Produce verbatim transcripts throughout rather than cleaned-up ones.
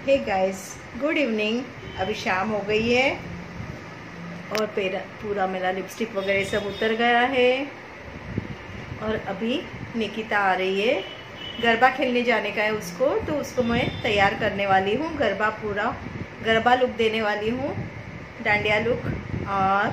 Hey guys, good evening. अभी शाम हो गई है और पेरा पूरा मेरा लिपस्टिक वगैरह सब उतर गया है। और अभी निकिता आ रही है, गरबा खेलने जाने का है उसको, तो उसको मैं तैयार करने वाली हूँ। गरबा पूरा गरबा लुक देने वाली हूँ, डांडिया लुक। और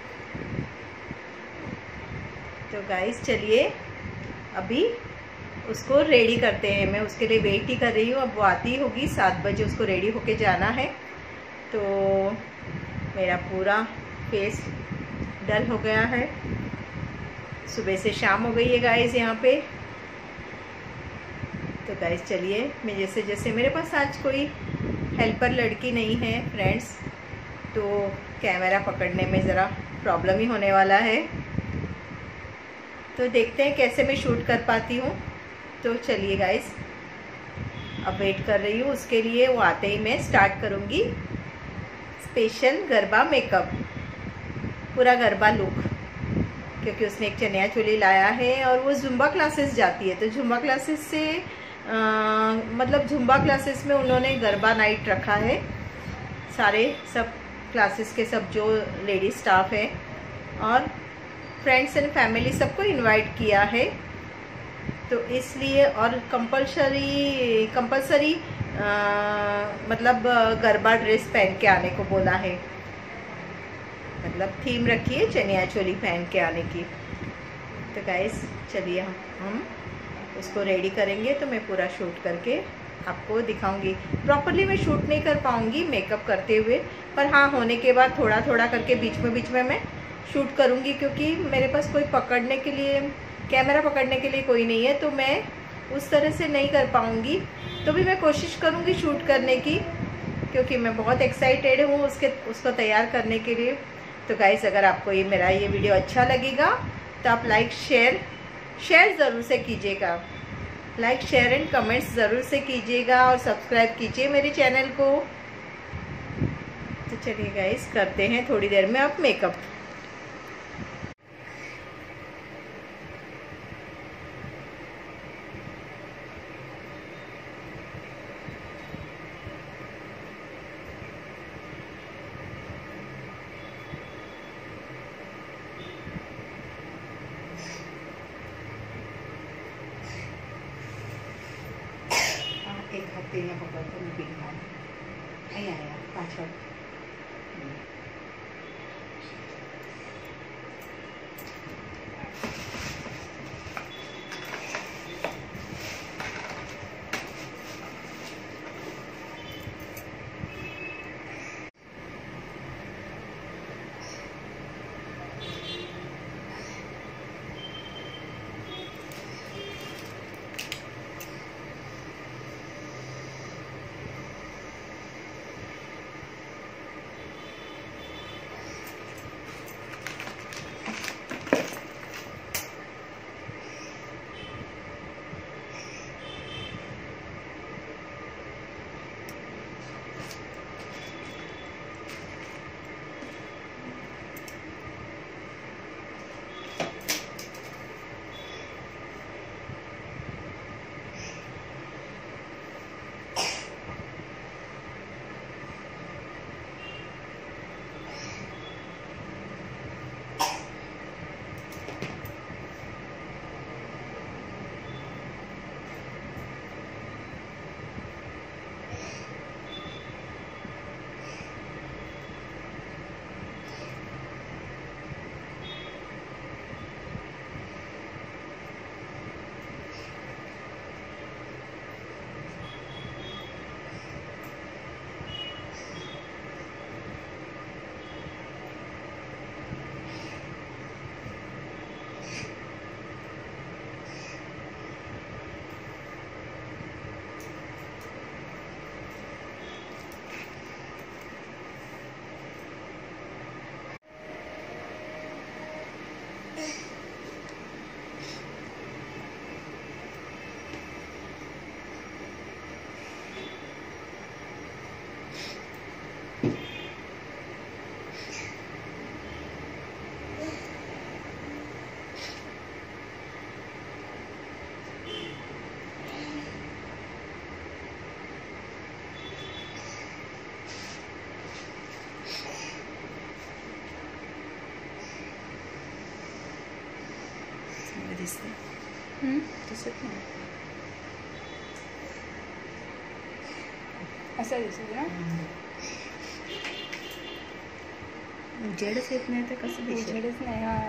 तो गाइस चलिए अभी उसको रेडी करते हैं। मैं उसके लिए वेट ही कर रही हूँ। अब वो आती होगी सात बजे, उसको रेडी होके जाना है। तो मेरा पूरा फेस डल हो गया है, सुबह से शाम हो गई है गाइस यहाँ पे। तो गाइस चलिए, मैं जैसे जैसे मेरे पास आज कोई हेल्पर लड़की नहीं है फ्रेंड्स, तो कैमरा पकड़ने में ज़रा प्रॉब्लम ही होने वाला है। तो देखते हैं कैसे मैं शूट कर पाती हूँ। तो चलिए गाइस, अब वेट कर रही हूँ उसके लिए। वो आते ही मैं स्टार्ट करूँगी स्पेशल गरबा मेकअप, पूरा गरबा लुक। क्योंकि उसने एक चनिया चोली लाया है और वो जुम्बा क्लासेस जाती है, तो जुम्बा क्लासेस से आ, मतलब जुम्बा क्लासेस में उन्होंने गरबा नाइट रखा है। सारे सब क्लासेस के सब जो लेडी स्टाफ है और फ्रेंड्स एंड फैमिली सबको इनवाइट किया है। तो इसलिए और कंपलसरी कंपलसरी मतलब गरबा ड्रेस पहन के आने को बोला है। मतलब थीम रखी है चनिया चोली पहन के आने की। तो गाइस चलिए हम हम उसको रेडी करेंगे, तो मैं पूरा शूट करके आपको दिखाऊंगी। प्रॉपरली मैं शूट नहीं कर पाऊंगी मेकअप करते हुए, पर हाँ होने के बाद थोड़ा थोड़ा करके बीच में बीच में मैं शूट करूंगी। क्योंकि मेरे पास कोई पकड़ने के लिए, कैमरा पकड़ने के लिए कोई नहीं है, तो मैं उस तरह से नहीं कर पाऊंगी। तो भी मैं कोशिश करूंगी शूट करने की, क्योंकि मैं बहुत एक्साइटेड हूँ उसके उसको तैयार करने के लिए। तो गाइस, अगर आपको ये मेरा ये वीडियो अच्छा लगेगा तो आप लाइक शेयर शेयर ज़रूर से कीजिएगा। लाइक शेयर एंड कमेंट्स ज़रूर से कीजिएगा और सब्सक्राइब कीजिए मेरे चैनल को। तो चलिए गाइस, करते हैं थोड़ी देर में अब मेकअप। एक हफ्ते में पकड़ तो मैं बिगड़ा आया आया पाछड़। दिसते दिसत नाही असं दिसत ना. उजेडच येत नाही तर कसं दिसेल. उजेडच नाही. हा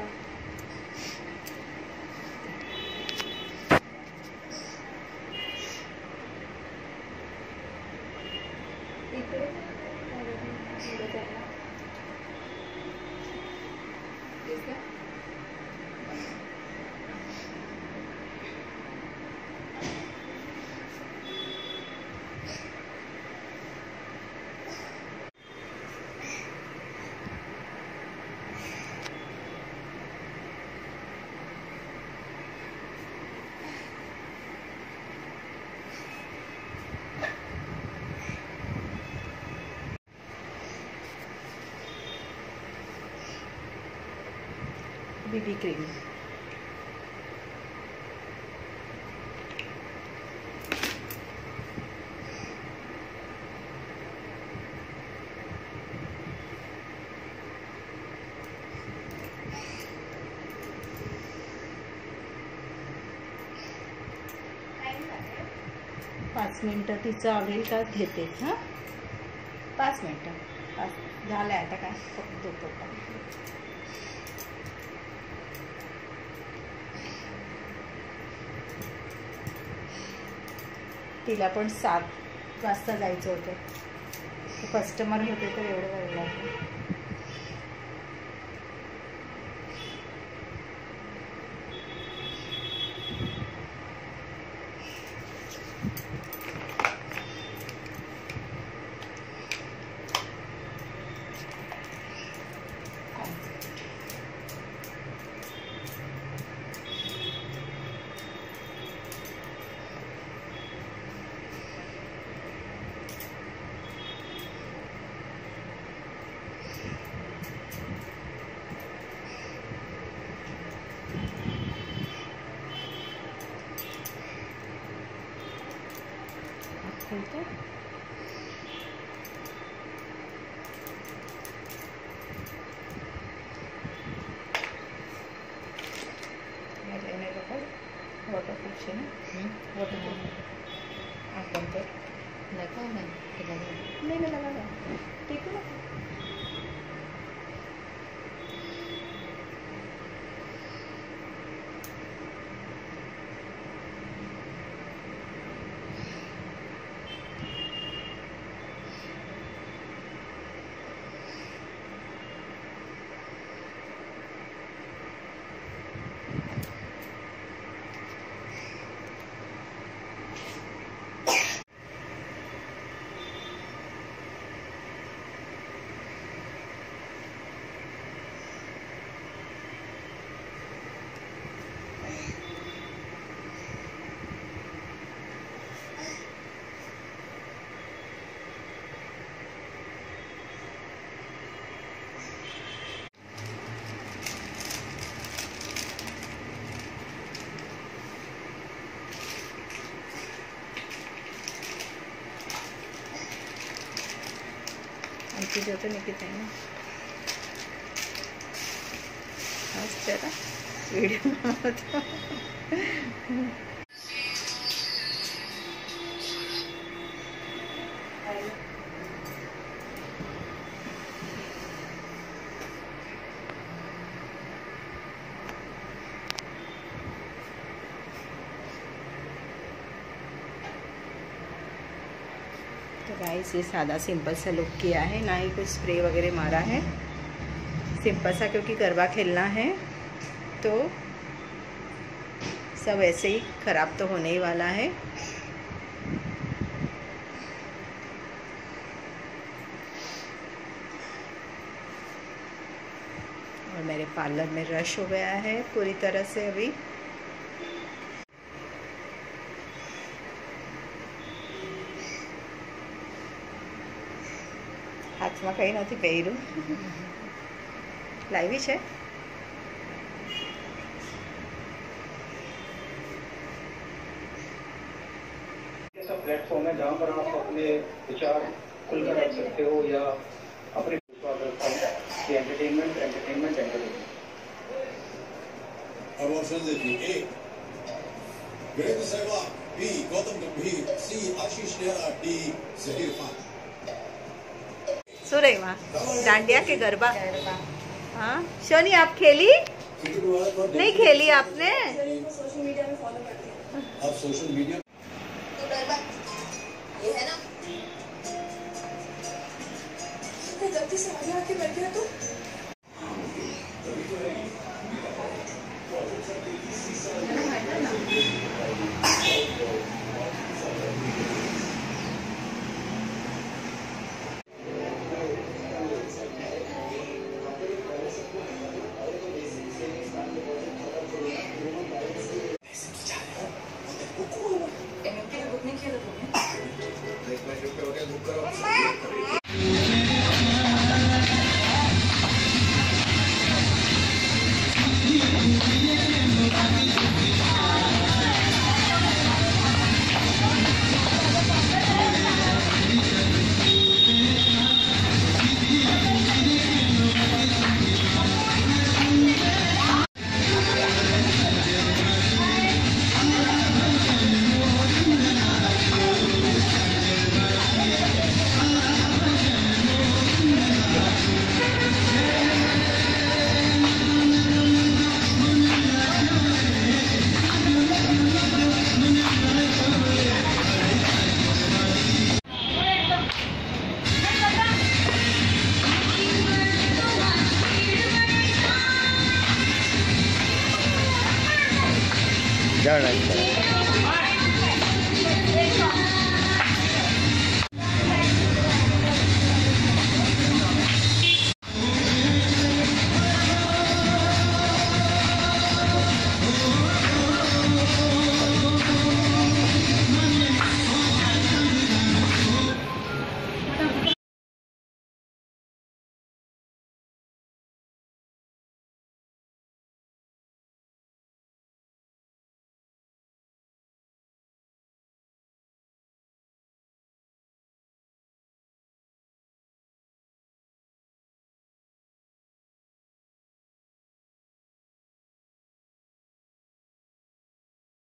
इकडे बीबी क्रीम. पाच मिनटं तिचं आवडेल का घेते. हां पाच मिनटं. पाच झालं आता काय फक्त देतो. तिला पण सात वाजता जायचं होतं. कस्टमर होते तर एवढं वेळ लागलं. खोलते वॉटरप्रूफ છે ને वॉटरप्रूफ આ કોન્ટેક લગાવ ને નહીં નહીં લગાવ ઠીક है. आमची जोतो निकित आहे ना. आज जरा व्हिडिओ बनवतो. तो गाइस ये सादा सिंपल सा लुक किया है, ना ही कुछ स्प्रे वगैरह मारा है. सिंपल सा, क्योंकि गरबा खेलना है तो सब ऐसे ही ख़राब तो होने ही वाला है. और मेरे पार्लर में रश हो गया है पूरी तरह से. अभी हाथ में कहीं नहीं पहरू. लाइवी है. ऐसा प्लेटफॉर्म है जहाँ पर आप अपने विचार खुलकर रख सकते हो या अपने एंटरटेनमेंट एंटरटेनमेंट एंटरटेनमेंट और ऑप्शन देखिए, A Virender Sehwag, B Gautam Gambhir, C Ashish Nehra, D Zaheer Khan. सो रही वहाँ डांडिया के गरबा। हाँ शोनी, आप खेली नहीं? खेली आपने? सोशल मीडिया में फॉलो करती हूँ। आप सोशल मीडिया तो गरबा ये है ना, गलती से आगे आके बैठ गया तो नहीं खेला क्या